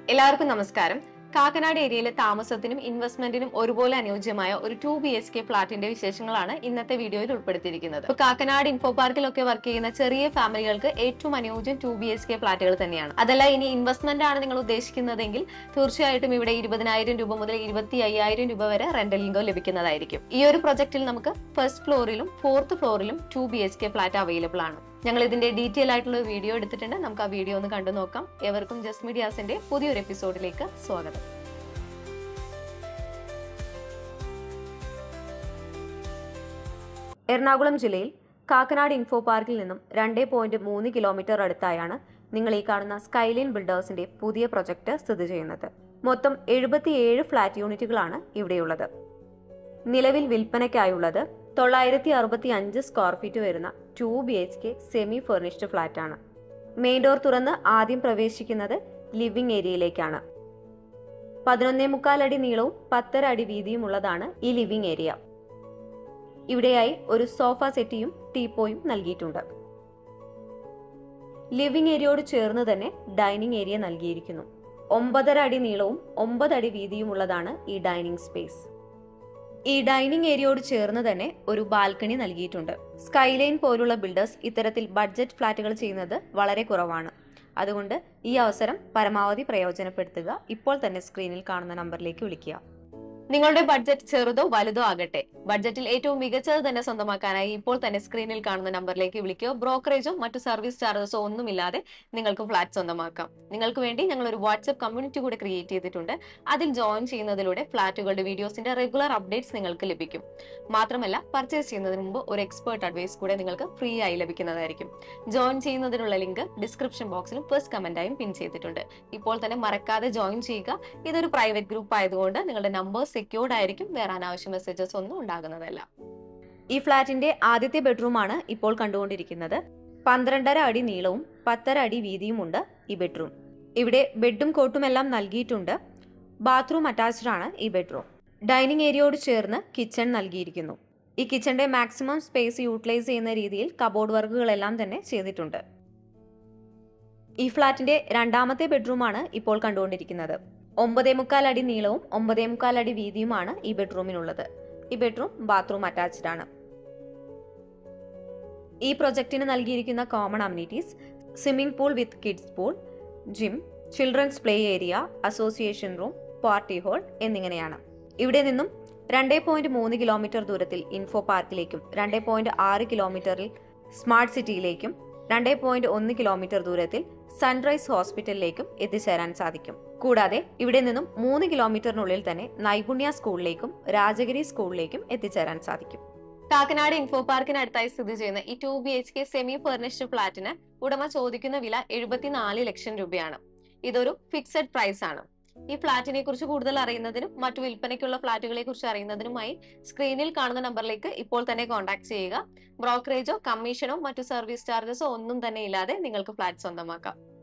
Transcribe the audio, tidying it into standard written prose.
എല്ലാവർക്കും നമസ്കാരം. കാക്കനാട് ഏരിയയിലെ താമസത്തിനും ഇൻവെസ്റ്റ്മെന്റിനും ഒരുപോലെ അനുയോജ്യമായ ഒരു 2 BHK ഫ്ളാറ്റിന്റെ വിശേഷങ്ങളാണ് ഇന്നത്തെ വീഡിയോയിൽ ഉൾപ്പെടുത്തിയിരിക്കുന്നത്. കാക്കനാട് ഇൻഫോ പാർക്കിലൊക്കെ വർക്ക് ചെയ്യുന്ന ചെറിയ ഫാമിലികൾക്ക് ഏറ്റവും അനുയോജ്യം 2 BHK ഫ്ളാറ്റുകൾ തന്നെയാണ്. അതല്ല ഇനി ഇൻവെസ്റ്റ്മെന്റ് ആണ് നിങ്ങൾ ഉദ്ദേശിക്കുന്നതെങ്കിൽ തീർച്ചയായിട്ടും ഇവിടെ 20,000 രൂപ മുതൽ 25,000 രൂപ വരെ റെന്റൽ ഇൻകം ലഭിക്കുന്നതായിരിക്കും. ഈ ഒരു പ്രൊജക്റ്റിൽ നമുക്ക് ഫസ്റ്റ് ഫ്ലോറിലും 4th ഫ്ലോറിലും 2 BHK ഫ്ളാറ്റ് അവൈലബിൾ ആണ്. ഞങ്ങൾ ഇതിന്റെ ഡീറ്റെയിൽ ആയിട്ടുള്ള വീഡിയോ എടുത്തിട്ടുണ്ട്. നമുക്ക് ആ വീഡിയോ ഒന്ന് കണ്ടു നോക്കാം. ഏവർക്കും ജസ്മീഡിയാസിന്റെ പുതിയൊരു എപ്പിസോഡിലേക്ക് സ്വാഗതം. എറണാകുളം ജില്ലയിൽ കാക്കനാട് ഇൻഫോ പാർക്കിൽ നിന്നും 2.3 കിലോമീറ്റർ അടുത്തായാണ് നിങ്ങൾ ഈ കാണുന്ന സ്കൈലൈൻ ബിൽഡേഴ്സിന്റെ പുതിയ പ്രൊജക്ട് സ്ഥിതി ചെയ്യുന്നത്. മൊത്തം 77 ഫ്ളാറ്റ് യൂണിറ്റുകളാണ് ഇവിടെയുള്ളത്. നിലവിൽ വിൽപ്പനയ്ക്കായുള്ളത് 965 സ്ക്വയർ ഫീറ്റ് വരുന്ന 2 BHK സെമി ഫർണിഷ്ഡ് ഫ്ളാറ്റ് ആണ്. മെയിൻ ഡോർ തുറന്ന് ആദ്യം പ്രവേശിക്കുന്നത് ലിവിംഗ് ഏരിയയിലേക്കാണ്. 11.25 അടി നീളവും 10.5 അടി വീതിയും ഉള്ളതാണ് ഈ ലിവിംഗ് ഏരിയ. ഇവിടെയായി ഒരു സോഫ സെറ്റിയും ടീപ്പോയും നൽകിയിട്ടുണ്ട്. ലിവിംഗ് ഏരിയയോട് ചേർന്ന് തന്നെ ഡൈനിങ് ഏരിയ നൽകിയിരിക്കുന്നു. 9.5 അടി നീളവും 9 അടി വീതിയും ഉള്ളതാണ് ഈ ഡൈനിങ് സ്പേസ്. ഈ ഡൈനിങ് ഏരിയയോട് ചേർന്ന് തന്നെ ഒരു ബാൽക്കണി നൽകിയിട്ടുണ്ട്. സ്കൈലൈൻ പോലുള്ള ബിൽഡേഴ്സ് ഇത്തരത്തിൽ ബഡ്ജറ്റ് ഫ്ളാറ്റുകൾ ചെയ്യുന്നത് വളരെ കുറവാണ്. അതുകൊണ്ട് ഈ അവസരം പരമാവധി പ്രയോജനപ്പെടുത്തുക. ഇപ്പോൾ തന്നെ സ്ക്രീനിൽ കാണുന്ന നമ്പറിലേക്ക് വിളിക്കുക. നിങ്ങളുടെ ബഡ്ജറ്റ് ചെറുതോ വലുതോ ആകട്ടെ, ബഡ്ജറ്റിൽ ഏറ്റവും മികച്ചത് തന്നെ സ്വന്തമാക്കാനായി ഇപ്പോൾ തന്നെ സ്ക്രീനിൽ കാണുന്ന നമ്പറിലേക്ക് വിളിക്കുക. ബ്രോക്കറേജോ മറ്റു സർവീസ് ചാർജസോ ഒന്നുമില്ലാതെ നിങ്ങൾക്ക് ഫ്ളാറ്റ് സ്വന്തമാക്കാം. നിങ്ങൾക്ക് വേണ്ടി ഞങ്ങൾ ഒരു വാട്സ്ആപ്പ് കമ്മ്യൂണിറ്റി കൂടെ ക്രിയേറ്റ് ചെയ്തിട്ടുണ്ട്. അതിൽ ജോയിൻ ചെയ്യുന്നതിലൂടെ ഫ്ളാറ്റുകളുടെ വീഡിയോസിന്റെ റെഗുലർ അപ്ഡേറ്റ്സ് നിങ്ങൾക്ക് ലഭിക്കും. മാത്രമല്ല പർച്ചേസ് ചെയ്യുന്നതിന് മുമ്പ് ഒരു എക്സ്പേർട്ട് അഡ്വൈസ് കൂടെ നിങ്ങൾക്ക് ഫ്രീ ആയി ലഭിക്കുന്നതായിരിക്കും. ജോയിൻ ചെയ്യുന്നതിനുള്ള ലിങ്ക് ഡിസ്ക്രിപ്ഷൻ ബോക്സിലും ഫസ്റ്റ് കമന്റായും പിൻ ചെയ്തിട്ടുണ്ട്. ഇപ്പോൾ തന്നെ മറക്കാതെ ജോയിൻ ചെയ്യുക. ഇതൊരു പ്രൈവറ്റ് ഗ്രൂപ്പ് ആയതുകൊണ്ട് നിങ്ങളുടെ നമ്പർ സെക്യൂർഡ് ആയിരിക്കും. വേറെ അനാവശ്യ മെസ്സേജസ് ഒന്നും ഉണ്ടാകുന്നതല്ല. ഈ ഫ്ളാറ്റിന്റെ ആദ്യത്തെ ബെഡ്റൂം ആണ് ഇപ്പോൾ കണ്ടുകൊണ്ടിരിക്കുന്നത്. 12.5 അടി നീളവും 10.5 അടി വീതിയും ഉണ്ട് ഈ ബെഡ്റൂം. ഇവിടെ ബെഡും കോട്ടും എല്ലാം നൽകിയിട്ടുണ്ട്. ബാത്റൂം അറ്റാച്ച്ഡ് ആണ് ഈ ബെഡ്റൂം. ഡൈനിങ് ഏരിയയോട് ചേർന്ന് കിച്ചൺ നൽകിയിരിക്കുന്നു. ഈ കിച്ചന്റെ മാക്സിമം സ്പേസ് യൂട്ടിലൈസ് ചെയ്യുന്ന രീതിയിൽ കബോർഡ് വർക്കുകളെല്ലാം തന്നെ ചെയ്തിട്ടുണ്ട്. ഈ ഫ്ളാറ്റിന്റെ രണ്ടാമത്തെ ബെഡ്റൂം ആണ് ഇപ്പോൾ കണ്ടുകൊണ്ടിരിക്കുന്നത്. 9.25 അടി നീളവും 9.25 അടി വീതിയുമാണ് ഈ ബെഡ്റൂമിനുള്ളത്. ഈ ബെഡ്റൂം ബാത്റൂം അറ്റാച്ച്ഡ് ആണ്. ഈ പ്രൊജക്ടിന് നൽകിയിരിക്കുന്ന common amenities swimming pool with kids pool, gym, children's play area, association room, party hall എന്നിങ്ങനെയാണ്. ഇവിടെ നിന്നും 2.3 കിലോമീറ്റർ ദൂരത്തിൽ ഇൻഫോ പാർക്കിലേക്കും 2.6 കിലോമീറ്ററിൽ സ്മാർട്ട് സിറ്റിയിലേക്കും 2.1 കിലോമീറ്റർ ദൂരത്തിൽ സൺറൈസ് ഹോസ്പിറ്റലിലേക്കും എത്തിച്ചേരാൻ സാധിക്കും. കൂടാതെ ഇവിടെ നിന്നും 3 കിലോമീറ്ററിനുള്ളിൽ തന്നെ നൈപുണ്യ സ്കൂളിലേക്കും രാജഗിരി സ്കൂളിലേക്കും എത്തിച്ചേരാൻ സാധിക്കും. കാക്കനാട് ഇൻഫോ പാർക്കിന് അടുത്തായി സ്ഥിതി ചെയ്യുന്ന ഈ 2 BHK സെമി ഫർണിഷ്ഡ് ഫ്ളാറ്റിന് ഉടമ ചോദിക്കുന്ന വില 74 ലക്ഷം രൂപയാണ്. ഇതൊരു ഫിക്സഡ് പ്രൈസ് ആണ്. ഈ ഫ്ളാറ്റിനെ കുറിച്ച് കൂടുതൽ അറിയുന്നതിനും മറ്റു വിൽപ്പനയ്ക്കുള്ള ഫ്ളാറ്റുകളെ കുറിച്ച് അറിയുന്നതിനുമായി സ്ക്രീനിൽ കാണുന്ന നമ്പറിലേക്ക് ഇപ്പോൾ തന്നെ കോൺടാക്ട് ചെയ്യുക. ബ്രോക്കറേജോ കമ്മീഷനോ മറ്റു സർവീസ് ചാർജസോ ഒന്നും തന്നെ ഇല്ലാതെ നിങ്ങൾക്ക് ഫ്ളാറ്റ് സ്വന്തമാക്കാം.